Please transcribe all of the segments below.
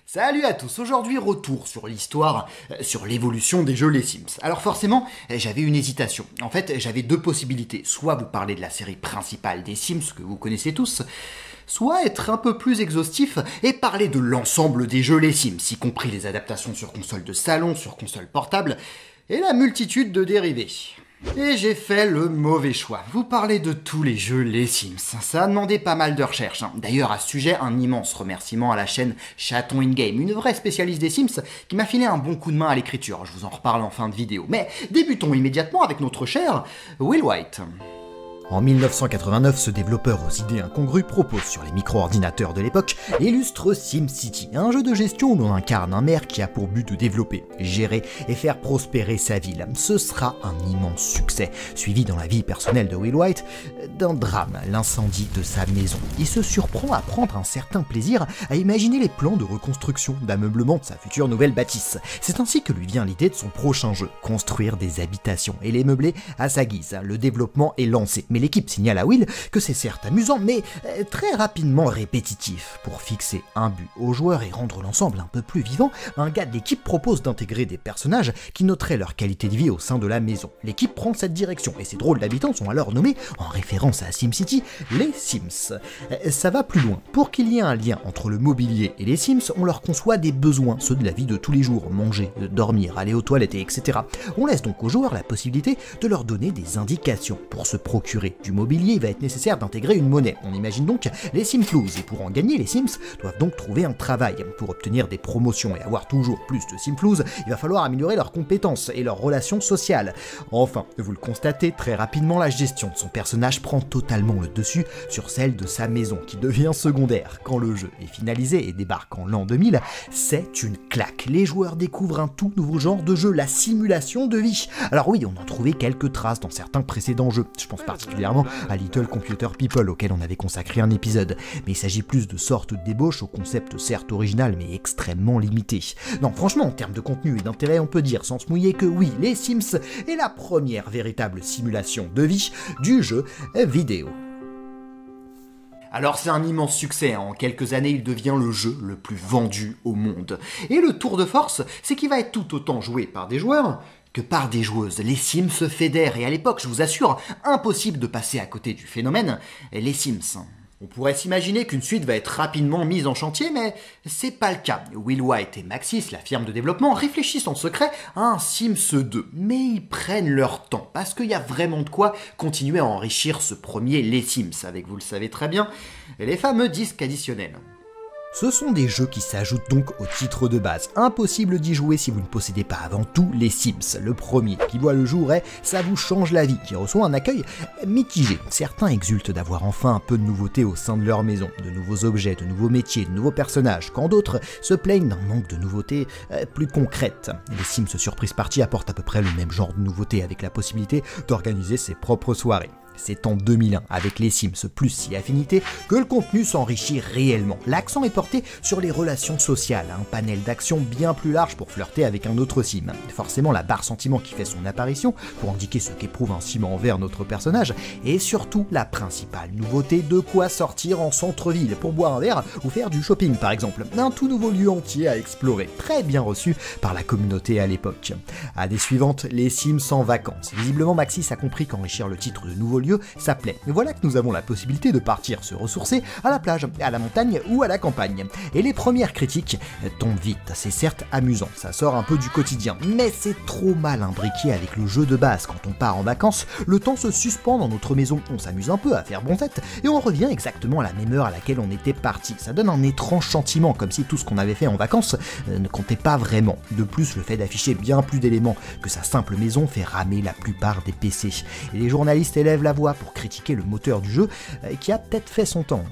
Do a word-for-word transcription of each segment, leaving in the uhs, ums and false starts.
Salut à tous, aujourd'hui retour sur l'histoire, euh, sur l'évolution des jeux Les Sims. Alors forcément, euh, j'avais une hésitation. En fait, j'avais deux possibilités. Soit vous parler de la série principale des Sims, que vous connaissez tous, soit être un peu plus exhaustif et parler de l'ensemble des jeux Les Sims, y compris les adaptations sur console de salon, sur console portable, et la multitude de dérivés. Et j'ai fait le mauvais choix. Vous parlez de tous les jeux Les Sims. Ça a demandé pas mal de recherches. D'ailleurs, à ce sujet, un immense remerciement à la chaîne Chaton In Game, une vraie spécialiste des Sims, qui m'a filé un bon coup de main à l'écriture. Je vous en reparle en fin de vidéo. Mais débutons immédiatement avec notre cher Will White. En mille neuf cent quatre-vingt-neuf, ce développeur aux idées incongrues propose sur les micro-ordinateurs de l'époque l'illustre SimCity, un jeu de gestion où l'on incarne un maire qui a pour but de développer, gérer et faire prospérer sa ville. Ce sera un immense succès, suivi dans la vie personnelle de Will White d'un drame, l'incendie de sa maison. Il se surprend à prendre un certain plaisir à imaginer les plans de reconstruction, d'ameublement de sa future nouvelle bâtisse. C'est ainsi que lui vient l'idée de son prochain jeu, construire des habitations et les meubler à sa guise. Le développement est lancé, mais l'équipe signale à Will que c'est certes amusant, mais très rapidement répétitif. Pour fixer un but aux joueurs et rendre l'ensemble un peu plus vivant, un gars de l'équipe propose d'intégrer des personnages qui noteraient leur qualité de vie au sein de la maison. L'équipe prend cette direction, et ces drôles d'habitants sont alors nommés, en référence à SimCity, les Sims. Ça va plus loin. Pour qu'il y ait un lien entre le mobilier et les Sims, on leur conçoit des besoins, ceux de la vie de tous les jours, manger, dormir, aller aux toilettes, et cetera. On laisse donc aux joueurs la possibilité de leur donner des indications. Pour se procurer du mobilier, il va être nécessaire d'intégrer une monnaie. On imagine donc les Simflouz, et pour en gagner, les Sims doivent donc trouver un travail. Pour obtenir des promotions et avoir toujours plus de Simflouz, il va falloir améliorer leurs compétences et leurs relations sociales. Enfin, vous le constatez, très rapidement, la gestion de son personnage prend totalement le dessus sur celle de sa maison, qui devient secondaire. Quand le jeu est finalisé et débarque en l'an deux mille, c'est une claque. Les joueurs découvrent un tout nouveau genre de jeu, la simulation de vie. Alors oui, on en trouvait quelques traces dans certains précédents jeux. Je pense particulièrement à Little Computer People, auquel on avait consacré un épisode. Mais il s'agit plus de sortes de débauches au concept certes original, mais extrêmement limité. Non, franchement, en termes de contenu et d'intérêt, on peut dire sans se mouiller que oui, les Sims est la première véritable simulation de vie du jeu vidéo. Alors c'est un immense succès, hein. En quelques années il devient le jeu le plus vendu au monde. Et le tour de force, c'est qu'il va être tout autant joué par des joueurs que par des joueuses. Les Sims se fédèrent, et à l'époque, je vous assure, impossible de passer à côté du phénomène, les Sims. On pourrait s'imaginer qu'une suite va être rapidement mise en chantier, mais c'est pas le cas. Will White et Maxis, la firme de développement, réfléchissent en secret à un Sims deux, mais ils prennent leur temps, parce qu'il y a vraiment de quoi continuer à enrichir ce premier Les Sims, avec, vous le savez très bien, les fameux disques additionnels. Ce sont des jeux qui s'ajoutent donc au titre de base. Impossible d'y jouer si vous ne possédez pas avant tout les Sims. Le premier qui voit le jour est « Ça vous change la vie » qui reçoit un accueil mitigé. Certains exultent d'avoir enfin un peu de nouveauté au sein de leur maison, de nouveaux objets, de nouveaux métiers, de nouveaux personnages, quand d'autres se plaignent d'un manque de nouveautés euh, plus concrètes. Les Sims Surprise Party apportent à peu près le même genre de nouveauté avec la possibilité d'organiser ses propres soirées. C'est en deux mille un, avec les Sims plus si affinité, que le contenu s'enrichit réellement. L'accent est porté sur les relations sociales, un panel d'actions bien plus large pour flirter avec un autre Sim. Forcément, la barre sentiment qui fait son apparition, pour indiquer ce qu'éprouve un Sim envers notre personnage, et surtout la principale nouveauté, de quoi sortir en centre-ville, pour boire un verre ou faire du shopping par exemple. Un tout nouveau lieu entier à explorer, très bien reçu par la communauté à l'époque. Année suivante, les Sims en vacances. Visiblement, Maxis a compris qu'enrichir le titre de nouveau lieu, ça plaît. Mais voilà que nous avons la possibilité de partir se ressourcer à la plage, à la montagne ou à la campagne. Et les premières critiques tombent vite. C'est certes amusant, ça sort un peu du quotidien, mais c'est trop mal imbriqué avec le jeu de base. Quand on part en vacances, le temps se suspend dans notre maison, on s'amuse un peu à faire bronzette, et on revient exactement à la même heure à laquelle on était parti. Ça donne un étrange sentiment, comme si tout ce qu'on avait fait en vacances euh, ne comptait pas vraiment. De plus, le fait d'afficher bien plus d'éléments que sa simple maison fait ramer la plupart des P C. Et les journalistes élèvent la voix pour critiquer le moteur du jeu euh, qui a peut-être fait son temps.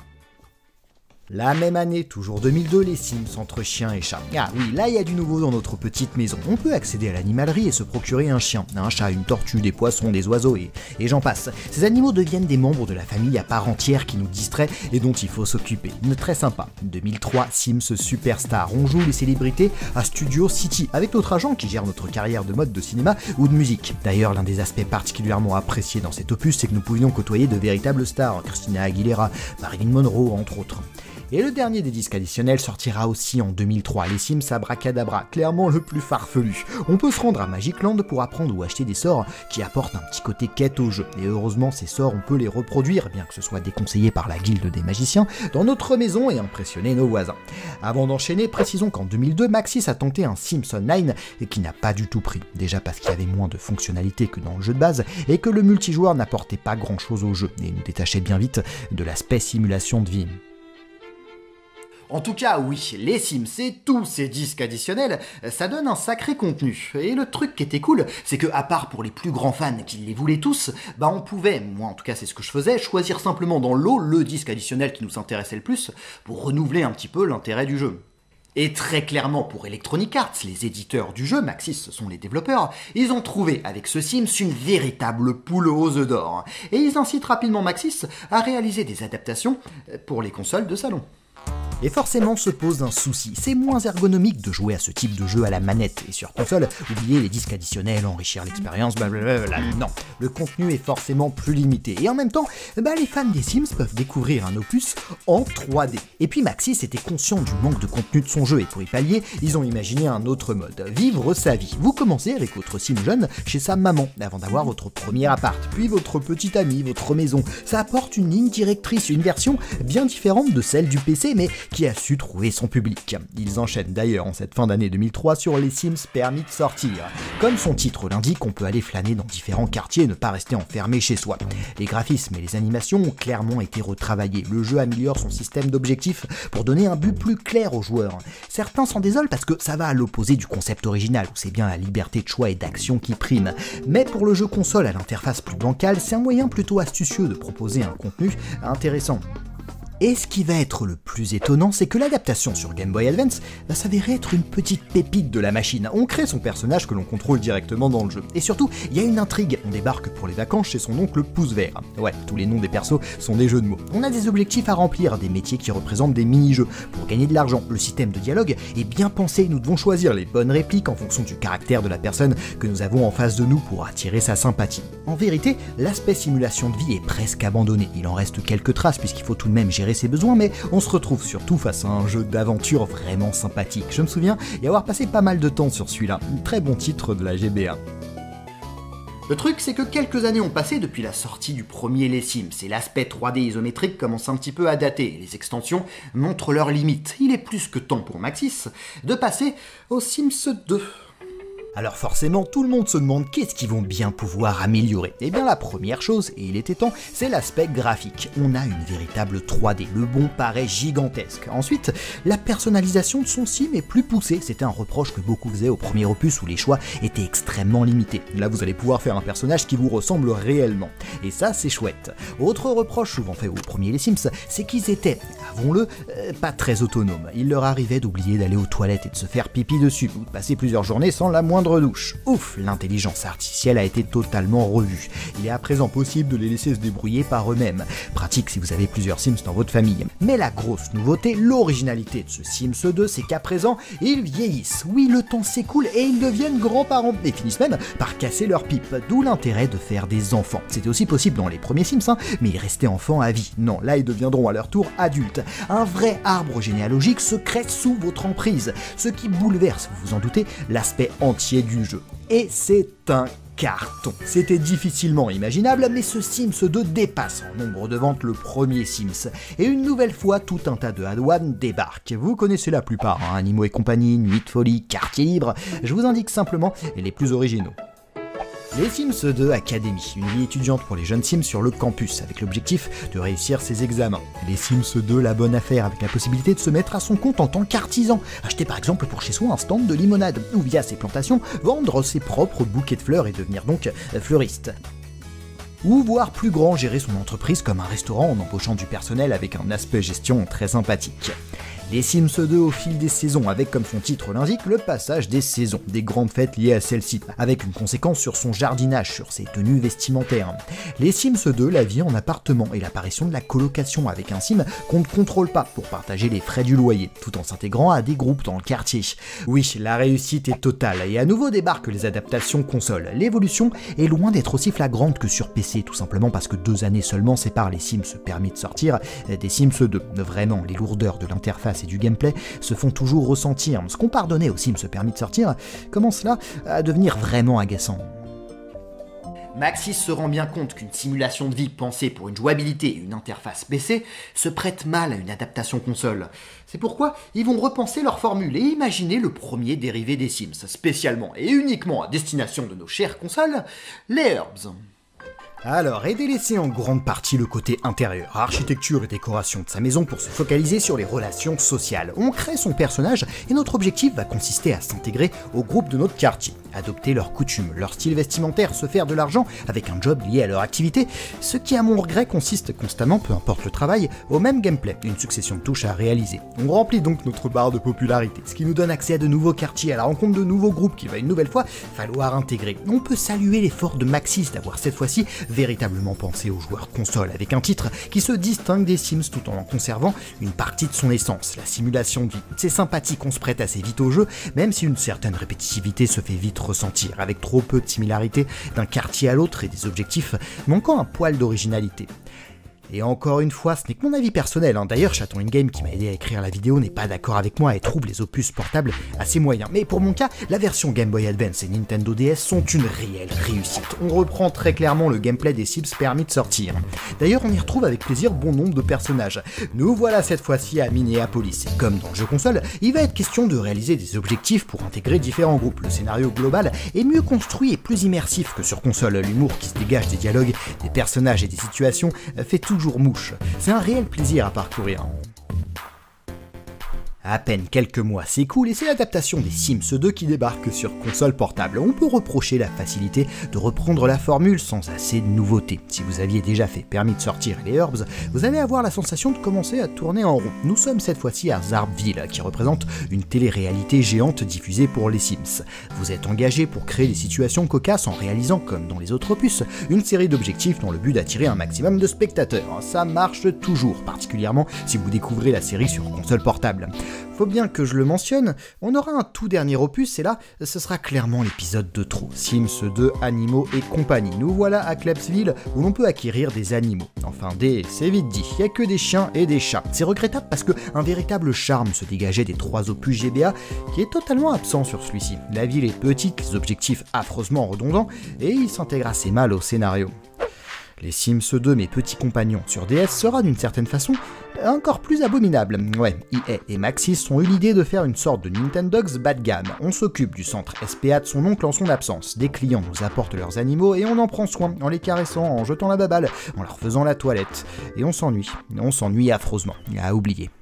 La même année, toujours deux mille deux, les Sims entre chiens et chats. Ah oui, là il y a du nouveau dans notre petite maison. On peut accéder à l'animalerie et se procurer un chien, un chat, une tortue, des poissons, des oiseaux et, et j'en passe. Ces animaux deviennent des membres de la famille à part entière qui nous distraient et dont il faut s'occuper. Très sympa. deux mille trois, Sims Superstar. On joue les célébrités à Studio City avec notre agent qui gère notre carrière de mode de cinéma ou de musique. D'ailleurs, l'un des aspects particulièrement appréciés dans cet opus, c'est que nous pouvions côtoyer de véritables stars, Christina Aguilera, Marilyn Monroe entre autres. Et le dernier des disques additionnels sortira aussi en deux mille trois, les Sims Abracadabra, clairement le plus farfelu. On peut se rendre à Magic Land pour apprendre ou acheter des sorts qui apportent un petit côté quête au jeu. Et heureusement, ces sorts, on peut les reproduire, bien que ce soit déconseillé par la guilde des magiciens, dans notre maison et impressionner nos voisins. Avant d'enchaîner, précisons qu'en deux mille deux, Maxis a tenté un Sims Online et qui n'a pas du tout pris. Déjà parce qu'il y avait moins de fonctionnalités que dans le jeu de base et que le multijoueur n'apportait pas grand chose au jeu et nous détachait bien vite de l'aspect simulation de vie. En tout cas, oui, les Sims et tous ces disques additionnels, ça donne un sacré contenu. Et le truc qui était cool, c'est que à part pour les plus grands fans qui les voulaient tous, bah on pouvait, moi en tout cas c'est ce que je faisais, choisir simplement dans l'eau le disque additionnel qui nous intéressait le plus pour renouveler un petit peu l'intérêt du jeu. Et très clairement pour Electronic Arts, les éditeurs du jeu, Maxis ce sont les développeurs, ils ont trouvé avec ce Sims une véritable poule aux œufs d'or. Et ils incitent rapidement Maxis à réaliser des adaptations pour les consoles de salon. Et forcément se pose un souci, c'est moins ergonomique de jouer à ce type de jeu à la manette, et sur console, oubliez les disques additionnels, enrichir l'expérience, blablabla, non, le contenu est forcément plus limité, et en même temps, bah, les fans des Sims peuvent découvrir un opus en trois D. Et puis Maxis était conscient du manque de contenu de son jeu, et pour y pallier, ils ont imaginé un autre mode, vivre sa vie. Vous commencez avec votre Sim jeune chez sa maman, avant d'avoir votre premier appart, puis votre petit ami, votre maison. Ça apporte une ligne directrice, une version bien différente de celle du P C, mais qui a su trouver son public. Ils enchaînent d'ailleurs en cette fin d'année deux mille trois sur les Sims permis de sortir. Comme son titre l'indique, on peut aller flâner dans différents quartiers et ne pas rester enfermé chez soi. Les graphismes et les animations ont clairement été retravaillés. Le jeu améliore son système d'objectifs pour donner un but plus clair aux joueurs. Certains s'en désolent parce que ça va à l'opposé du concept original, où c'est bien la liberté de choix et d'action qui prime. Mais pour le jeu console à l'interface plus bancale, c'est un moyen plutôt astucieux de proposer un contenu intéressant. Et ce qui va être le plus étonnant, c'est que l'adaptation sur Game Boy Advance va s'avérer être une petite pépite de la machine. On crée son personnage que l'on contrôle directement dans le jeu. Et surtout, il y a une intrigue. On débarque pour les vacances chez son oncle Pouce Vert. Ouais, tous les noms des persos sont des jeux de mots. On a des objectifs à remplir, des métiers qui représentent des mini-jeux. Pour gagner de l'argent, le système de dialogue est bien pensé. Nous devons choisir les bonnes répliques en fonction du caractère de la personne que nous avons en face de nous pour attirer sa sympathie. En vérité, l'aspect simulation de vie est presque abandonné. Il en reste quelques traces puisqu'il faut tout de même gérer ses besoins, mais on se retrouve surtout face à un jeu d'aventure vraiment sympathique. Je me souviens y avoir passé pas mal de temps sur celui-là, un très bon titre de la G B A. Le truc, c'est que quelques années ont passé depuis la sortie du premier Les Sims, et l'aspect trois D isométrique commence un petit peu à dater, les extensions montrent leurs limites. Il est plus que temps pour Maxis de passer au Sims deux. Alors forcément, tout le monde se demande qu'est-ce qu'ils vont bien pouvoir améliorer. Et bien la première chose, et il était temps, c'est l'aspect graphique. On a une véritable trois D, le bon paraît gigantesque. Ensuite, la personnalisation de son sim est plus poussée. C'était un reproche que beaucoup faisaient au premier opus où les choix étaient extrêmement limités. Là, vous allez pouvoir faire un personnage qui vous ressemble réellement. Et ça, c'est chouette. Autre reproche souvent fait au premier Les Sims, c'est qu'ils étaient, avouons-le, euh, pas très autonomes. Il leur arrivait d'oublier d'aller aux toilettes et de se faire pipi dessus, ou de passer plusieurs journées sans la moindre douche. Ouf, l'intelligence artificielle a été totalement revue. Il est à présent possible de les laisser se débrouiller par eux-mêmes. Pratique si vous avez plusieurs Sims dans votre famille. Mais la grosse nouveauté, l'originalité de ce Sims deux, c'est qu'à présent, ils vieillissent. Oui, le temps s'écoule et ils deviennent grands-parents et finissent même par casser leur pipe. D'où l'intérêt de faire des enfants. C'était aussi possible dans les premiers Sims, hein, mais ils restaient enfants à vie. Non, là ils deviendront à leur tour adultes. Un vrai arbre généalogique se crée sous votre emprise, ce qui bouleverse, vous vous en doutez, l'aspect entier du jeu. Et c'est un carton. C'était difficilement imaginable, mais ce Sims deux dépasse en nombre de ventes le premier Sims. Et une nouvelle fois, tout un tas de add-ons débarquent. Vous connaissez la plupart, hein, Animaux et compagnie, Nuit de folie, Quartier libre. Je vous indique simplement les plus originaux. Les Sims deux Academy, une vie étudiante pour les jeunes Sims sur le campus, avec l'objectif de réussir ses examens. Les Sims deux, la bonne affaire, avec la possibilité de se mettre à son compte en tant qu'artisan. Acheter par exemple pour chez soi un stand de limonade, ou via ses plantations, vendre ses propres bouquets de fleurs et devenir donc fleuriste. Ou voire plus grand, gérer son entreprise comme un restaurant en embauchant du personnel avec un aspect gestion très sympathique. Les Sims deux au fil des saisons, avec comme son titre l'indique, le passage des saisons, des grandes fêtes liées à celle-ci, avec une conséquence sur son jardinage, sur ses tenues vestimentaires. Les Sims deux, la vie en appartement et l'apparition de la colocation avec un sim qu'on ne contrôle pas pour partager les frais du loyer, tout en s'intégrant à des groupes dans le quartier. Oui, la réussite est totale, et à nouveau débarquent les adaptations consoles. L'évolution est loin d'être aussi flagrante que sur P C, tout simplement parce que deux années seulement séparent les Sims permis de sortir des Sims deux. Vraiment, les lourdeurs de l'interface et du gameplay se font toujours ressentir. Ce qu'on pardonnait aux Sims permis de sortir commence là à devenir vraiment agaçant. Maxis se rend bien compte qu'une simulation de vie pensée pour une jouabilité et une interface P C se prête mal à une adaptation console. C'est pourquoi ils vont repenser leur formule et imaginer le premier dérivé des Sims, spécialement et uniquement à destination de nos chères consoles, les Herbs. Alors, et délaisser en grande partie le côté intérieur, architecture et décoration de sa maison pour se focaliser sur les relations sociales. On crée son personnage et notre objectif va consister à s'intégrer au groupe de notre quartier, adopter leurs coutumes, leur style vestimentaire, se faire de l'argent avec un job lié à leur activité, ce qui à mon regret consiste constamment, peu importe le travail, au même gameplay, une succession de touches à réaliser. On remplit donc notre barre de popularité, ce qui nous donne accès à de nouveaux quartiers, à la rencontre de nouveaux groupes qu'il va une nouvelle fois falloir intégrer. On peut saluer l'effort de Maxis d'avoir cette fois-ci véritablement pensé aux joueurs console, avec un titre qui se distingue des Sims tout en en conservant une partie de son essence, la simulation de vie. C'est sympathique, on se prête assez vite au jeu, même si une certaine répétitivité se fait vite ressentir, avec trop peu de similarité d'un quartier à l'autre et des objectifs manquant un poil d'originalité. Et encore une fois, ce n'est que mon avis personnel, hein. D'ailleurs, Chaton In-Game, qui m'a aidé à écrire la vidéo, n'est pas d'accord avec moi et trouve les opus portables assez moyens. Mais pour mon cas, la version Game Boy Advance et Nintendo D S sont une réelle réussite. On reprend très clairement le gameplay des Sims permis de sortir. D'ailleurs, on y retrouve avec plaisir bon nombre de personnages. Nous voilà cette fois-ci à Minneapolis. Et comme dans le jeu console, il va être question de réaliser des objectifs pour intégrer différents groupes. Le scénario global est mieux construit et plus immersif que sur console. L'humour qui se dégage des dialogues, des personnages et des situations fait tout mouche. C'est un réel plaisir à parcourir. À peine quelques mois s'écoulent et c'est l'adaptation des Sims deux qui débarque sur console portable. On peut reprocher la facilité de reprendre la formule sans assez de nouveautés. Si vous aviez déjà fait permis de sortir les Herbs, vous allez avoir la sensation de commencer à tourner en rond. Nous sommes cette fois-ci à Zarpville, qui représente une télé-réalité géante diffusée pour les Sims. Vous êtes engagé pour créer des situations cocasses en réalisant, comme dans les autres opus, une série d'objectifs dans le but d'attirer un maximum de spectateurs. Ça marche toujours, particulièrement si vous découvrez la série sur console portable. Faut bien que je le mentionne, on aura un tout dernier opus et là, ce sera clairement l'épisode de trop. Sims deux, animaux et compagnie. Nous voilà à Klebsville où l'on peut acquérir des animaux. Enfin des, c'est vite dit, il n'y a que des chiens et des chats. C'est regrettable parce que un véritable charme se dégageait des trois opus G B A qui est totalement absent sur celui-ci. La ville est petite, les objectifs affreusement redondants et il s'intègre assez mal au scénario. Les Sims deux, mes petits compagnons sur D S, sera d'une certaine façon encore plus abominable. Ouais, E A et Maxis ont eu l'idée de faire une sorte de Nintendogs bas de gamme. On s'occupe du centre S P A de son oncle en son absence. Des clients nous apportent leurs animaux et on en prend soin, en les caressant, en jetant la baballe, en leur faisant la toilette. Et on s'ennuie, on s'ennuie affreusement, à oublier.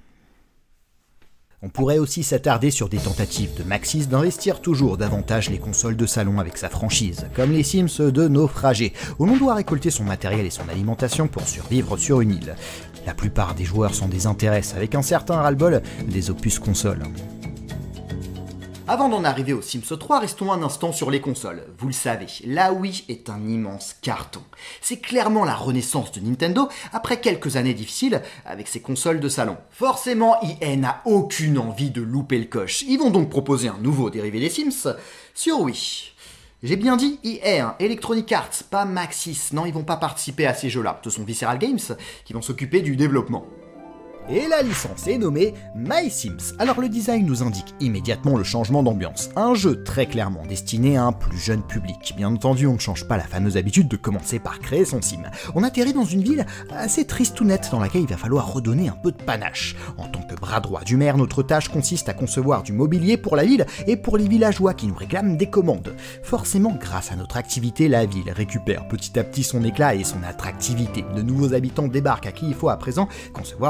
On pourrait aussi s'attarder sur des tentatives de Maxis d'investir toujours davantage les consoles de salon avec sa franchise, comme les Sims deux naufragés, où l'on doit récolter son matériel et son alimentation pour survivre sur une île. La plupart des joueurs s'en désintéressent, avec un certain ras-le-bol des opus consoles. Avant d'en arriver au Sims trois, restons un instant sur les consoles. Vous le savez, la Wii est un immense carton. C'est clairement la renaissance de Nintendo après quelques années difficiles avec ses consoles de salon. Forcément, E A n'a aucune envie de louper le coche. Ils vont donc proposer un nouveau dérivé des Sims sur Wii. J'ai bien dit E A, hein, Electronic Arts, pas Maxis. Non, ils vont pas participer à ces jeux-là. Ce sont Visceral Games qui vont s'occuper du développement. Et la licence est nommée My Sims. Alors le design nous indique immédiatement le changement d'ambiance. Un jeu très clairement destiné à un plus jeune public. Bien entendu, on ne change pas la fameuse habitude de commencer par créer son sim. On atterrit dans une ville assez tristounette dans laquelle il va falloir redonner un peu de panache. En tant que bras droit du maire, notre tâche consiste à concevoir du mobilier pour la ville et pour les villageois qui nous réclament des commandes. Forcément, grâce à notre activité, la ville récupère petit à petit son éclat et son attractivité. De nouveaux habitants débarquent à qui il faut à présent concevoir leur habitation.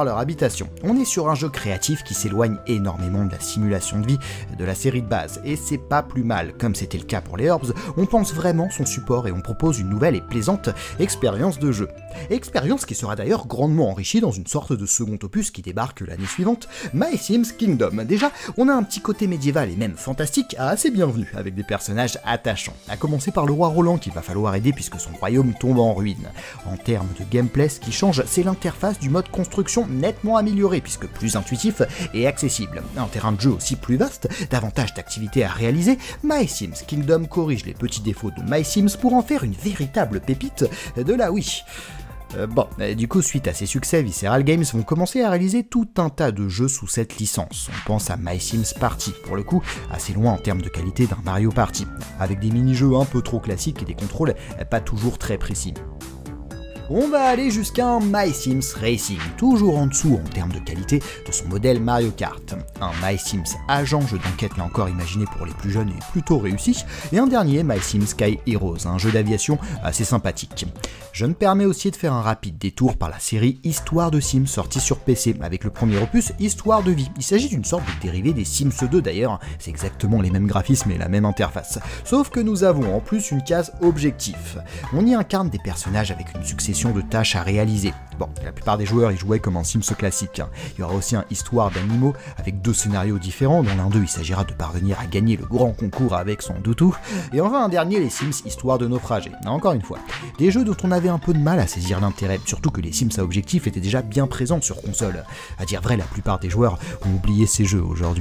présentation. On est sur un jeu créatif qui s'éloigne énormément de la simulation de vie de la série de base, et c'est pas plus mal. Comme c'était le cas pour les Herbs, on pense vraiment son support et on propose une nouvelle et plaisante expérience de jeu. Expérience qui sera d'ailleurs grandement enrichie dans une sorte de second opus qui débarque l'année suivante, My Sims Kingdom. Déjà, on a un petit côté médiéval et même fantastique assez bienvenu, avec des personnages attachants. À commencer par le roi Roland qu'il va falloir aider puisque son royaume tombe en ruine. En termes de gameplay, ce qui change, c'est l'interface du mode construction nettement améliorée puisque plus intuitif et accessible. Un terrain de jeu aussi plus vaste, davantage d'activités à réaliser, My Sims Kingdom corrige les petits défauts de My Sims pour en faire une véritable pépite de la Wii. Euh, bon, euh, du coup, suite à ces succès, Visceral Games vont commencer à réaliser tout un tas de jeux sous cette licence. On pense à My Sims Party, pour le coup, assez loin en termes de qualité d'un Mario Party, avec des mini-jeux un peu trop classiques et des contrôles euh, pas toujours très précis. On va aller jusqu'à un My Sims Racing, toujours en dessous en termes de qualité de son modèle Mario Kart. Un My Sims Agent, jeu d'enquête là encore imaginé pour les plus jeunes et plutôt réussi, et un dernier My Sims Sky Heroes, un jeu d'aviation assez sympathique. Je me permets aussi de faire un rapide détour par la série Histoire de Sims sortie sur P C, avec le premier opus Histoire de vie. Il s'agit d'une sorte de dérivé des Sims deux d'ailleurs, c'est exactement les mêmes graphismes et la même interface. Sauf que nous avons en plus une case objectif. On y incarne des personnages avec une succession de tâches à réaliser. Bon, la plupart des joueurs y jouaient comme un Sims classique. Il y aura aussi un Histoire d'animaux avec deux scénarios différents. Dans l'un d'eux, il s'agira de parvenir à gagner le grand concours avec son doutou. Et enfin un dernier, les Sims Histoire de naufrager. Encore une fois, des jeux dont on avait un peu de mal à saisir l'intérêt, surtout que les Sims à objectif étaient déjà bien présents sur console. À dire vrai, la plupart des joueurs ont oublié ces jeux aujourd'hui.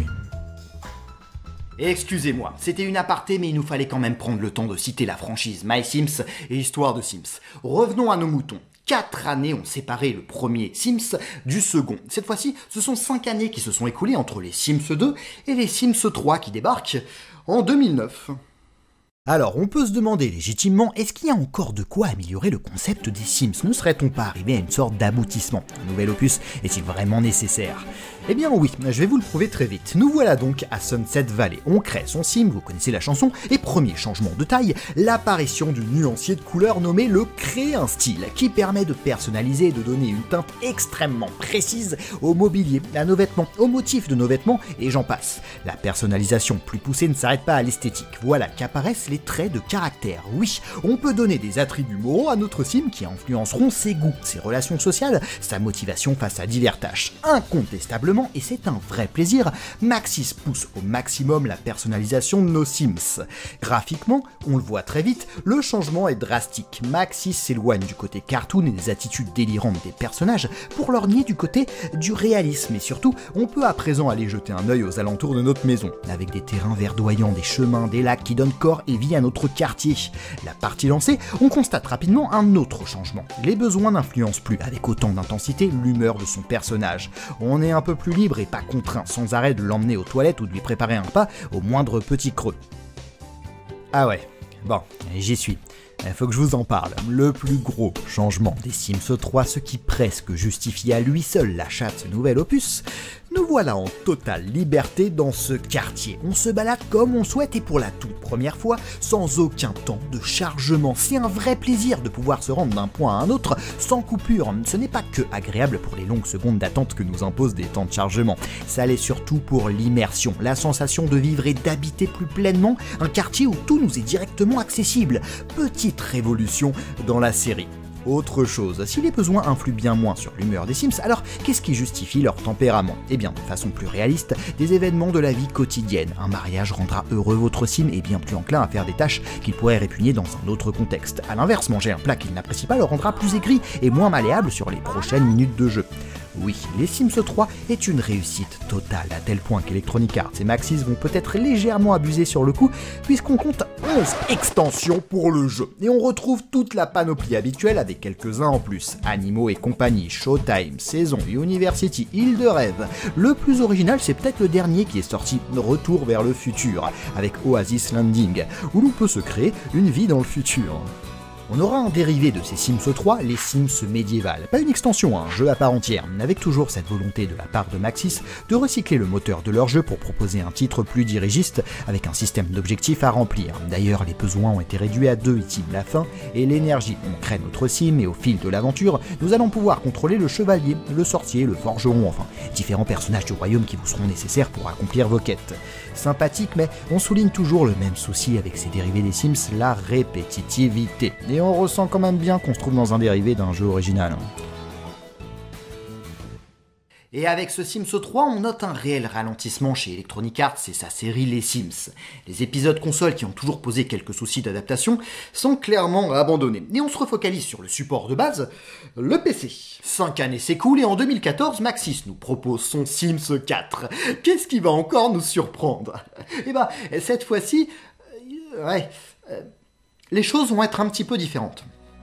Excusez-moi, c'était une aparté, mais il nous fallait quand même prendre le temps de citer la franchise My Sims et Histoire de Sims. Revenons à nos moutons. Quatre années ont séparé le premier Sims du second. Cette fois-ci, ce sont cinq années qui se sont écoulées entre les Sims deux et les Sims trois qui débarquent en deux mille neuf. Alors, on peut se demander légitimement, est-ce qu'il y a encore de quoi améliorer le concept des Sims? Ne serait-on pas arrivé à une sorte d'aboutissement? Un nouvel opus est-il vraiment nécessaire? Eh bien oui, je vais vous le prouver très vite. Nous voilà donc à Sunset Valley. On crée son sim, vous connaissez la chanson, et premier changement de taille, l'apparition du nuancier de couleur nommé le Créer un style, qui permet de personnaliser et de donner une teinte extrêmement précise au mobilier, à nos vêtements, aux motifs de nos vêtements, et j'en passe. La personnalisation plus poussée ne s'arrête pas à l'esthétique. Voilà qu'apparaissent les traits de caractère. Oui, on peut donner des attributs moraux à notre sim qui influenceront ses goûts, ses relations sociales, sa motivation face à diverses tâches. Incontestablement, et c'est un vrai plaisir, Maxis pousse au maximum la personnalisation de nos Sims. Graphiquement, on le voit très vite, le changement est drastique. Maxis s'éloigne du côté cartoon et des attitudes délirantes des personnages pour leur nier du côté du réalisme, et surtout, on peut à présent aller jeter un œil aux alentours de notre maison, avec des terrains verdoyants, des chemins, des lacs qui donnent corps et vie à notre quartier. La partie lancée, on constate rapidement un autre changement. Les besoins n'influencent plus avec autant d'intensité l'humeur de son personnage. On est un peu plus libre et pas contraint sans arrêt de l'emmener aux toilettes ou de lui préparer un repas au moindre petit creux. Ah ouais, bon, j'y suis. Il faut que je vous en parle. Le plus gros changement des Sims trois, ce qui presque justifie à lui seul l'achat de ce nouvel opus, nous voilà en totale liberté dans ce quartier. On se balade comme on souhaite et pour la toute première fois, sans aucun temps de chargement. C'est un vrai plaisir de pouvoir se rendre d'un point à un autre sans coupure. Ce n'est pas que agréable pour les longues secondes d'attente que nous imposent des temps de chargement. Ça l'est surtout pour l'immersion, la sensation de vivre et d'habiter plus pleinement un quartier où tout nous est directement accessible. Petite révolution dans la série. Autre chose, si les besoins influent bien moins sur l'humeur des Sims, alors qu'est-ce qui justifie leur tempérament? Eh bien, de façon plus réaliste, des événements de la vie quotidienne. Un mariage rendra heureux votre Sim et bien plus enclin à faire des tâches qu'il pourrait répugner dans un autre contexte. A l'inverse, manger un plat qu'il n'apprécie pas le rendra plus aigri et moins malléable sur les prochaines minutes de jeu. Oui, les Sims trois est une réussite totale, à tel point qu'Electronic Arts et Maxis vont peut-être légèrement abuser sur le coup, puisqu'on compte onze extensions pour le jeu. Et on retrouve toute la panoplie habituelle avec quelques-uns en plus. Animaux et compagnie, Showtime, Saison, University, Île de Rêve. Le plus original, c'est peut-être le dernier qui est sorti, Retour vers le futur, avec Oasis Landing, où l'on peut se créer une vie dans le futur. On aura un dérivé de ces Sims trois, les Sims médiévales. Pas une extension, un jeu à part entière, avec toujours cette volonté de la part de Maxis de recycler le moteur de leur jeu pour proposer un titre plus dirigiste, avec un système d'objectifs à remplir. D'ailleurs, les besoins ont été réduits à deux items, la faim et l'énergie. On crée notre sim et au fil de l'aventure, nous allons pouvoir contrôler le chevalier, le sorcier, le forgeron, enfin, différents personnages du royaume qui vous seront nécessaires pour accomplir vos quêtes. Sympathique, mais on souligne toujours le même souci avec ces dérivés des Sims, la répétitivité. Et on ressent quand même bien qu'on se trouve dans un dérivé d'un jeu original. Et avec ce Sims trois, on note un réel ralentissement chez Electronic Arts et sa série Les Sims. Les épisodes consoles qui ont toujours posé quelques soucis d'adaptation sont clairement abandonnés. Et on se refocalise sur le support de base, le P C. Cinq années s'écoulent et en deux mille quatorze, Maxis nous propose son Sims quatre. Qu'est-ce qui va encore nous surprendre? Et bah, cette fois-ci, euh, ouais, euh, les choses vont être un petit peu différentes.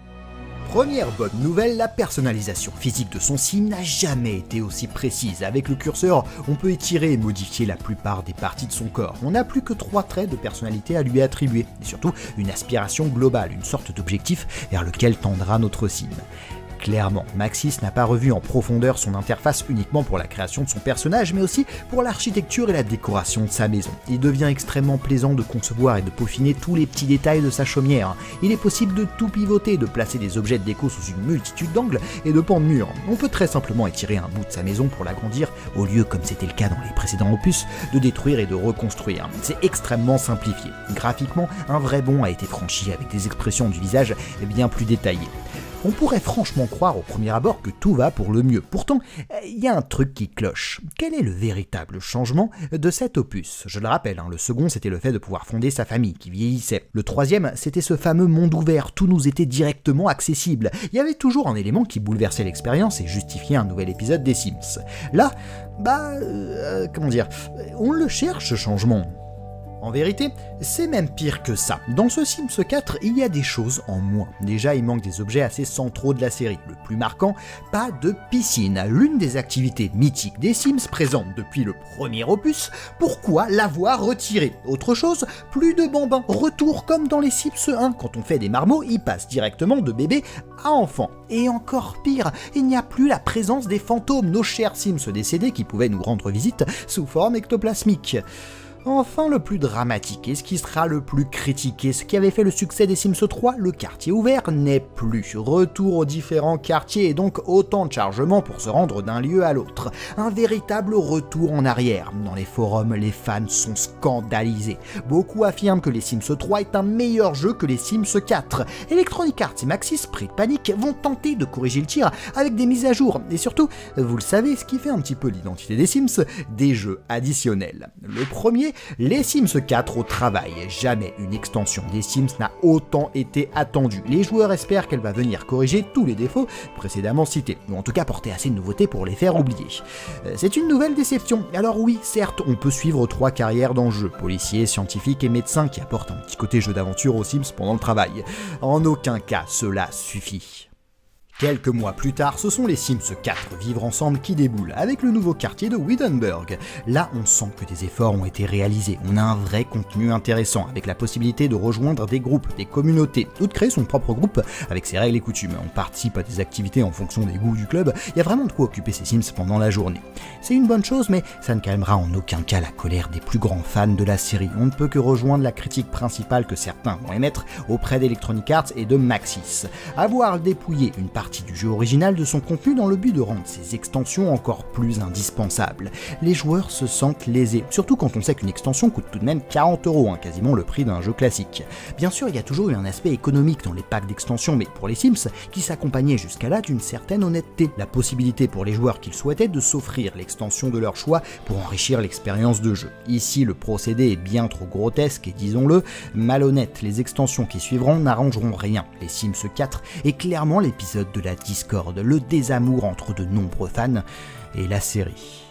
Première bonne nouvelle, la personnalisation physique de son sim n'a jamais été aussi précise. Avec le curseur, on peut étirer et modifier la plupart des parties de son corps. On n'a plus que trois traits de personnalité à lui attribuer, et surtout une aspiration globale, une sorte d'objectif vers lequel tendra notre sim. Clairement, Maxis n'a pas revu en profondeur son interface uniquement pour la création de son personnage, mais aussi pour l'architecture et la décoration de sa maison. Il devient extrêmement plaisant de concevoir et de peaufiner tous les petits détails de sa chaumière. Il est possible de tout pivoter, de placer des objets de déco sous une multitude d'angles et de pans de murs. On peut très simplement étirer un bout de sa maison pour l'agrandir, au lieu, comme c'était le cas dans les précédents opus, de détruire et de reconstruire. C'est extrêmement simplifié. Graphiquement, un vrai bond a été franchi avec des expressions du visage bien plus détaillées. On pourrait franchement croire au premier abord que tout va pour le mieux. Pourtant, il y a un truc qui cloche. Quel est le véritable changement de cet opus? Je le rappelle, hein, le second c'était le fait de pouvoir fonder sa famille qui vieillissait. Le troisième c'était ce fameux monde ouvert, tout nous était directement accessible. Il y avait toujours un élément qui bouleversait l'expérience et justifiait un nouvel épisode des Sims. Là, bah, euh, comment dire, on le cherche ce changement. En vérité, c'est même pire que ça. Dans ce Sims quatre, il y a des choses en moins. Déjà, il manque des objets assez centraux de la série. Le plus marquant, pas de piscine. L'une des activités mythiques des Sims présente depuis le premier opus. Pourquoi l'avoir retirée? Autre chose, plus de bambins. Retour comme dans les Sims un. Quand on fait des marmots, ils passent directement de bébé à enfant. Et encore pire, il n'y a plus la présence des fantômes, nos chers Sims décédés qui pouvaient nous rendre visite sous forme ectoplasmique. Enfin, le plus dramatique et ce qui sera le plus critiqué, ce qui avait fait le succès des Sims trois, le quartier ouvert n'est plus. Retour aux différents quartiers et donc autant de chargements pour se rendre d'un lieu à l'autre. Un véritable retour en arrière. Dans les forums, les fans sont scandalisés. Beaucoup affirment que les Sims trois est un meilleur jeu que les Sims quatre. Electronic Arts et Maxis, pris de panique, vont tenter de corriger le tir avec des mises à jour. Et surtout, vous le savez, ce qui fait un petit peu l'identité des Sims, des jeux additionnels. Le premier, les Sims quatre au travail. Jamais une extension des Sims n'a autant été attendue. Les joueurs espèrent qu'elle va venir corriger tous les défauts précédemment cités, ou en tout cas porter assez de nouveautés pour les faire oublier. C'est une nouvelle déception. Alors oui, certes, on peut suivre trois carrières dans le jeu, policier, scientifique et médecin, qui apportent un petit côté jeu d'aventure aux Sims pendant le travail. En aucun cas, cela suffit. Quelques mois plus tard, ce sont les Sims quatre Vivre Ensemble qui déboulent, avec le nouveau quartier de Wittenberg. Là, on sent que des efforts ont été réalisés, on a un vrai contenu intéressant, avec la possibilité de rejoindre des groupes, des communautés, ou de créer son propre groupe avec ses règles et coutumes. On participe à des activités en fonction des goûts du club, il y a vraiment de quoi occuper ses Sims pendant la journée. C'est une bonne chose, mais ça ne calmera en aucun cas la colère des plus grands fans de la série. On ne peut que rejoindre la critique principale que certains vont émettre auprès d'Electronic Arts et de Maxis. Avoir dépouillé une partie du jeu original de son contenu dans le but de rendre ses extensions encore plus indispensables. Les joueurs se sentent lésés, surtout quand on sait qu'une extension coûte tout de même quarante euros, hein, quasiment le prix d'un jeu classique. Bien sûr, il y a toujours eu un aspect économique dans les packs d'extension, mais pour les Sims, qui s'accompagnait jusqu'à là d'une certaine honnêteté. La possibilité pour les joueurs qu'ils souhaitaient de s'offrir l'extension de leur choix pour enrichir l'expérience de jeu. Ici, le procédé est bien trop grotesque et disons-le, malhonnête. Les extensions qui suivront n'arrangeront rien. Les Sims quatre est clairement l'épisode de la discorde, le désamour entre de nombreux fans et la série.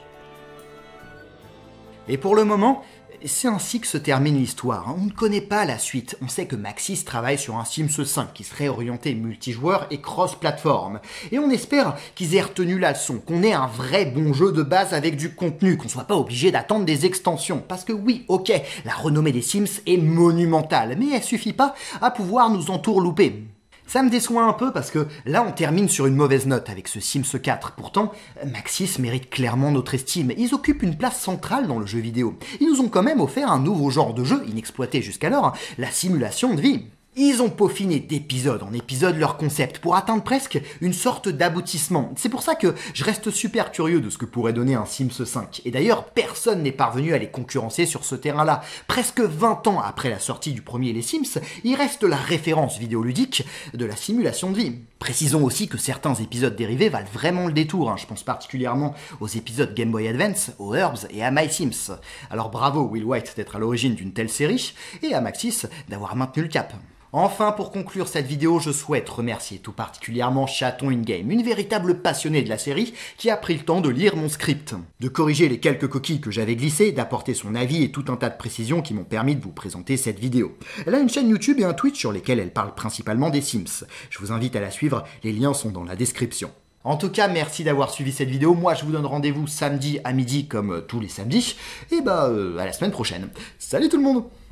Et pour le moment, c'est ainsi que se termine l'histoire. On ne connaît pas la suite. On sait que Maxis travaille sur un Sims cinq qui serait orienté multijoueur et cross-platform. Et on espère qu'ils aient retenu la leçon, qu'on ait un vrai bon jeu de base avec du contenu, qu'on soit pas obligé d'attendre des extensions. Parce que oui, ok, la renommée des Sims est monumentale, mais elle suffit pas à pouvoir nous entourlouper. Ça me déçoit un peu parce que là on termine sur une mauvaise note avec ce Sims quatre. Pourtant, Maxis mérite clairement notre estime. Ils occupent une place centrale dans le jeu vidéo. Ils nous ont quand même offert un nouveau genre de jeu inexploité jusqu'alors, la simulation de vie. Ils ont peaufiné d'épisode en épisode leur concept pour atteindre presque une sorte d'aboutissement. C'est pour ça que je reste super curieux de ce que pourrait donner un Sims cinq. Et d'ailleurs, personne n'est parvenu à les concurrencer sur ce terrain-là. Presque vingt ans après la sortie du premier Les Sims, il reste la référence vidéoludique de la simulation de vie. Précisons aussi que certains épisodes dérivés valent vraiment le détour. Hein. Je pense particulièrement aux épisodes Game Boy Advance, aux Herbs et à My Sims. Alors bravo Will White d'être à l'origine d'une telle série, et à Maxis d'avoir maintenu le cap. Enfin, pour conclure cette vidéo, je souhaite remercier tout particulièrement Chaton In-Game, une véritable passionnée de la série qui a pris le temps de lire mon script, de corriger les quelques coquilles que j'avais glissées, d'apporter son avis et tout un tas de précisions qui m'ont permis de vous présenter cette vidéo. Elle a une chaîne YouTube et un Twitch sur lesquels elle parle principalement des Sims. Je vous invite à la suivre, les liens sont dans la description. En tout cas, merci d'avoir suivi cette vidéo. Moi, je vous donne rendez-vous samedi à midi comme tous les samedis. Et bah, euh, à la semaine prochaine. Salut tout le monde!